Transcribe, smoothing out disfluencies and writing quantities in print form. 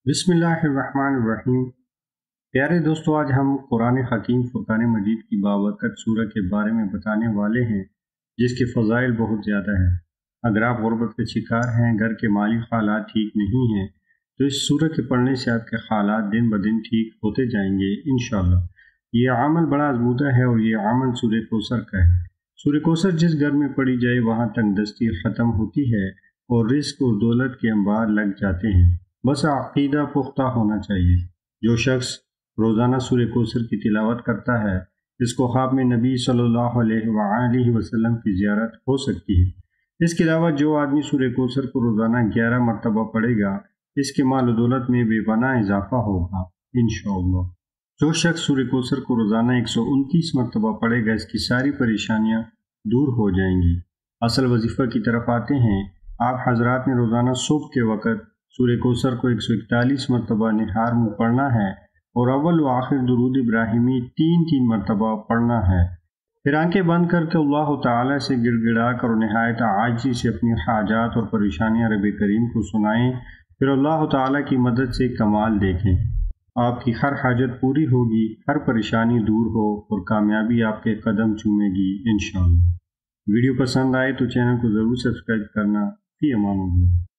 बिस्मिल्लाहिर्रहमानिर्रहीम। प्यारे दोस्तों، आज हम कुरान हकीम फुरकान मजीद की बाबरकत सूरह के बारे में बताने वाले हैं, जिसके फ़ज़ाइल बहुत ज़्यादा हैं। अगर आप गुर्बत के शिकार हैं, घर के माली हालात ठीक नहीं हैं, तो इस सूरह के पढ़ने से आपके हालात दिन ब दिन ठीक होते जाएंगे इंशाअल्लाह। ये अमल बड़ा आज़मूदा है और ये अमल सूरह कौसर का है। सूरह कौसर जिस घर में पढ़ी जाए वहाँ तंगदस्ती ख़त्म होती है और रिज़्क़ और दौलत के अंबार लग जाते हैं। बस अक़ीदा पुख्ता होना चाहिए। जो शख्स रोज़ाना सूरह कौसर की तिलावत करता है, इसको ख्वाब में नबी सल्लल्लाहु अलैहि वसल्लम की ज़ियारत हो सकती है। इसके अलावा जो आदमी सूरह कौसर को रोज़ाना 11 मरतबा पढ़ेगा, इसके माल और दौलत में बेपनाह इजाफा होगा इंशाअल्लाह। जो शख्स सूरह कौसर को रोज़ाना 129 मरतबा पढ़ेगा, इसकी सारी परेशानियाँ दूर हो जाएंगी। असल वजीफ़ा की तरफ आते हैं। आप हजरात ने रोज़ाना सुबह के वक़्त सूरह कौसर को 141 मरतबा निहार मुँह पढ़ना है और अव्वल व आखिर दुरूद इब्राहिमी 3-3 मरतबा पढ़ना है। फिर आंखें बंद करके अल्लाह ताला से गिड़गिड़ा कर और निहायत आजिज़ी से अपनी हाजात और परेशानियाँ रब करीम को सुनाएं। फिर अल्लाह ताला की मदद से कमाल देखें। आपकी हर हाजत पूरी होगी, हर परेशानी दूर हो और कामयाबी आपके कदम चूमेगी इंशाअल्लाह। वीडियो पसंद आए तो चैनल को ज़रूर सब्सक्राइब करना। फी अमान अल्लाह।